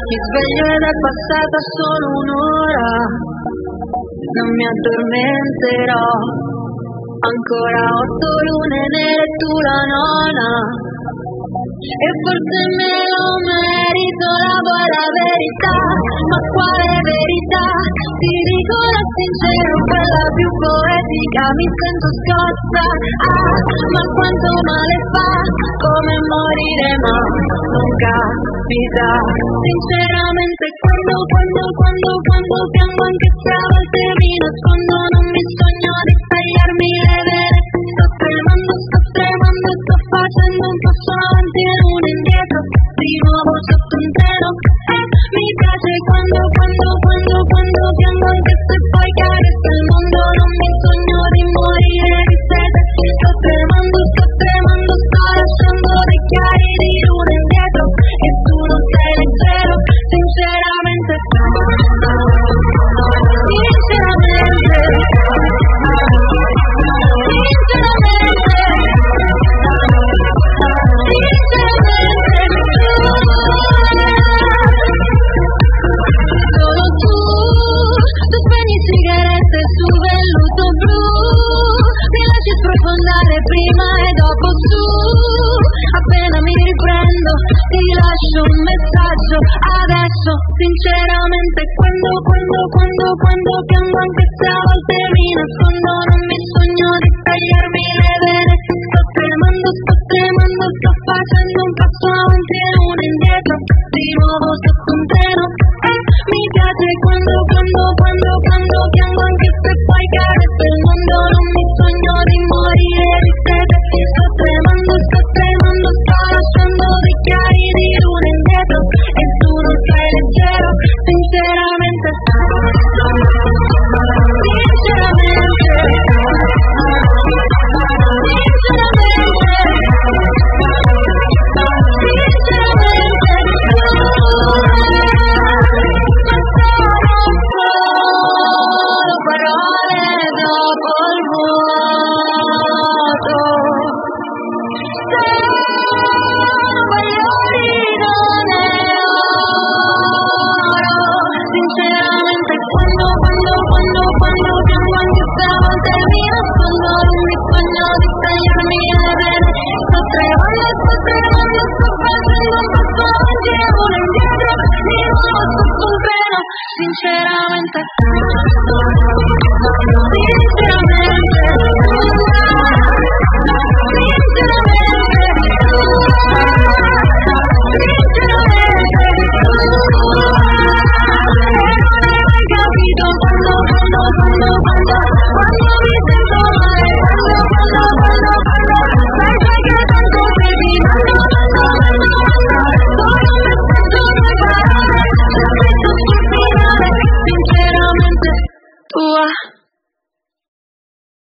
Mi sveglio ed è passata solo un'ora, non mi addormenterò. Ancora 8 lune nere, tu la nona, e forse me lo merito, la vuoi la verità? Ma quale verità? Ti dico la sincera, quella più poetica, mi sento scossa. Ma quanto male fa, come morire, ma non capita. Sinceramente quando piango, anche se a volte mi nascondo, non mi sogno di tagliarmi le vene. Sto tremando, sto facendo un passo avanti e uno indietro, di nuovo sotto un treno. Mi piace quando piango, anche se poi cade il mondo, non mi sogno di morire di sete. Sto tremando, sto lasciando dei chiari di luna indietro, e tu non sei leggero, sinceramente. Solo tu spegni sigarette su velluto blu, mi lasci sprofondare prima e dopo su. Appena mi riprendo ti lascio un messaggio adesso. Sinceramente quando piango, anche se a volte mi nascondo, non mi sogno di tagliarmi le vene. Sto tremando, sto facendo un passo avanti e uno indietro, di nuovo sotto un treno. Mi piace quando piango, anche se poi cade il mondo, non mi sogno di morire di sete. Sto tremando, sto lasciando dei chiari di luna indietro, e tu non sei leggero, sinceramente. Parole dopo il vuoto, non è oro. Sinceramente quando piango, anche se a volte mi nascondo, non mi sogno di tagliarmi le vene. Sto tremando, sto facendo un passo avanti e uno indietro, di nuovo sotto un treno, sinceramente.